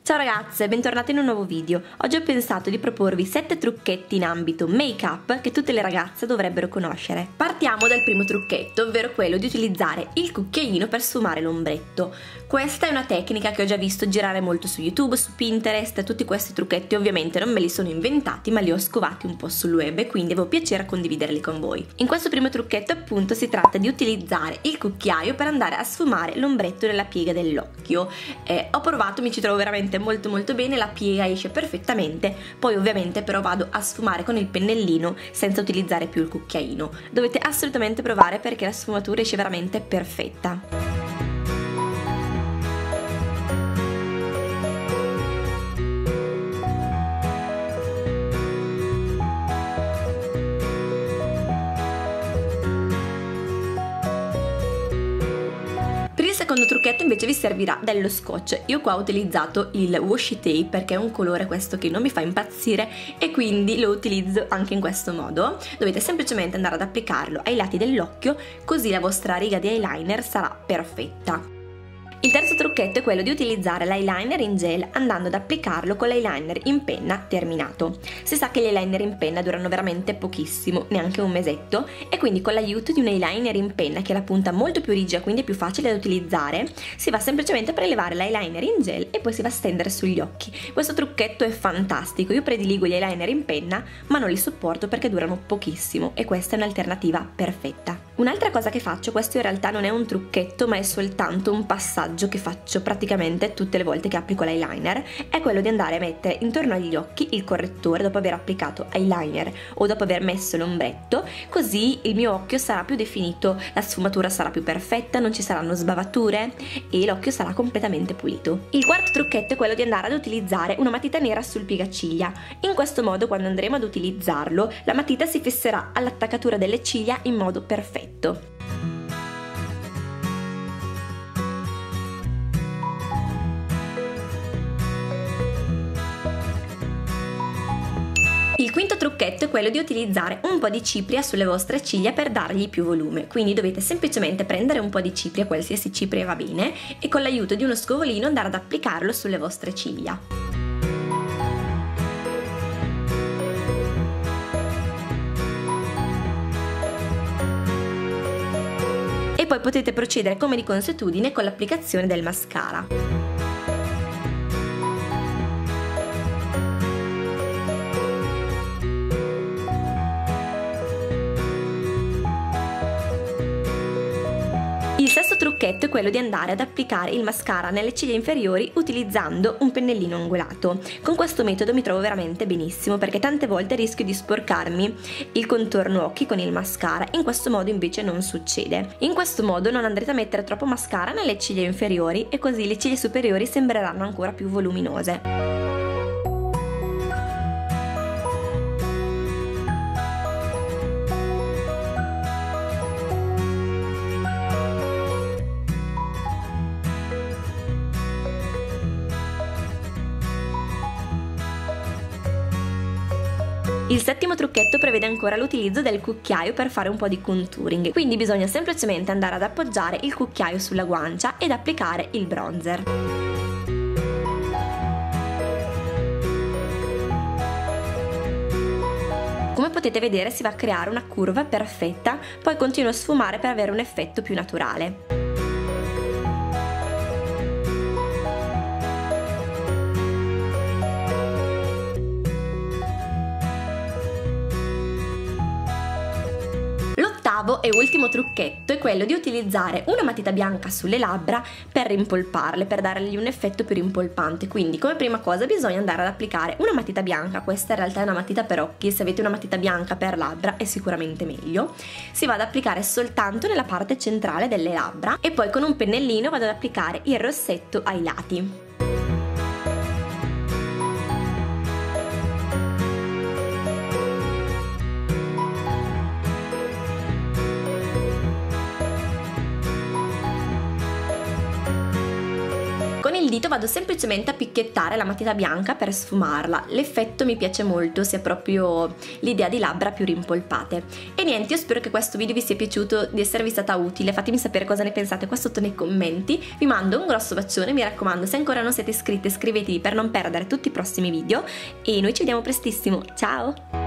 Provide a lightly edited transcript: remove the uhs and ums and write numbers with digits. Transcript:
Ciao ragazze, bentornate in un nuovo video. Oggi ho pensato di proporvi 7 trucchetti in ambito make-up che tutte le ragazze dovrebbero conoscere. Partiamo dal primo trucchetto, ovvero quello di utilizzare il cucchiaino per sfumare l'ombretto. Questa è una tecnica che ho già visto girare molto su YouTube, su Pinterest. Tutti questi trucchetti ovviamente non me li sono inventati, ma li ho scovati un po' sul web e quindi avevo piacere a condividerli con voi. In questo primo trucchetto appunto si tratta di utilizzare il cucchiaio per andare a sfumare l'ombretto nella piega dell'occhio. Ho provato, mi ci trovo veramente molto bene, la piega esce perfettamente. Poi ovviamente però vado a sfumare con il pennellino senza utilizzare più il cucchiaino. Dovete assolutamente provare perché la sfumatura esce veramente perfetta. Il secondo trucchetto invece vi servirà dello scotch. Io qua ho utilizzato il washi tape perché è un colore questo che non mi fa impazzire e quindi lo utilizzo anche in questo modo. Dovete semplicemente andare ad applicarlo ai lati dell'occhio, così la vostra riga di eyeliner sarà perfetta. Il terzo trucchetto è quello di utilizzare l'eyeliner in gel andando ad applicarlo con l'eyeliner in penna terminato. Si sa che gli eyeliner in penna durano veramente pochissimo, neanche un mesetto, e quindi con l'aiuto di un eyeliner in penna che ha la punta molto più rigia, quindi è più facile da utilizzare, si va semplicemente a prelevare l'eyeliner in gel e poi si va a stendere sugli occhi. Questo trucchetto è fantastico, io prediligo gli eyeliner in penna ma non li sopporto perché durano pochissimo e questa è un'alternativa perfetta. Un'altra cosa che faccio, questo in realtà non è un trucchetto ma è soltanto un passaggio che faccio praticamente tutte le volte che applico l'eyeliner, è quello di andare a mettere intorno agli occhi il correttore dopo aver applicato eyeliner o dopo aver messo l'ombretto, così il mio occhio sarà più definito, la sfumatura sarà più perfetta, non ci saranno sbavature e l'occhio sarà completamente pulito. Il quarto trucchetto è quello di andare ad utilizzare una matita nera sul piegaciglia. In questo modo quando andremo ad utilizzarlo la matita si fisserà all'attaccatura delle ciglia in modo perfetto. Il quinto trucchetto è quello di utilizzare un po' di cipria sulle vostre ciglia per dargli più volume, quindi dovete semplicemente prendere un po' di cipria, qualsiasi cipria va bene, e con l'aiuto di uno scovolino andare ad applicarlo sulle vostre ciglia. E poi potete procedere come di consuetudine con l'applicazione del mascara. Il sesto trucchetto è quello di andare ad applicare il mascara nelle ciglia inferiori utilizzando un pennellino angolato. Con questo metodo mi trovo veramente benissimo perché tante volte rischio di sporcarmi il contorno occhi con il mascara, in questo modo invece non succede. In questo modo non andrete a mettere troppo mascara nelle ciglia inferiori e così le ciglia superiori sembreranno ancora più voluminose. Il settimo trucchetto prevede ancora l'utilizzo del cucchiaio per fare un po' di contouring, quindi bisogna semplicemente andare ad appoggiare il cucchiaio sulla guancia ed applicare il bronzer. Come potete vedere si va a creare una curva perfetta, poi continuo a sfumare per avere un effetto più naturale. E ultimo trucchetto è quello di utilizzare una matita bianca sulle labbra per rimpolparle, per dargli un effetto più rimpolpante. Quindi come prima cosa bisogna andare ad applicare una matita bianca, questa in realtà è una matita per occhi, se avete una matita bianca per labbra è sicuramente meglio. Si va ad applicare soltanto nella parte centrale delle labbra e poi con un pennellino vado ad applicare il rossetto ai lati. il dito vado semplicemente a picchiettare la matita bianca per sfumarla. L'effetto mi piace molto, si ha proprio l'idea di labbra più rimpolpate. E niente, io spero che questo video vi sia piaciuto, di esservi stata utile. Fatemi sapere cosa ne pensate qua sotto nei commenti. Vi mando un grosso bacione, mi raccomando, se ancora non siete iscritti iscrivetevi per non perdere tutti i prossimi video e noi ci vediamo prestissimo. Ciao!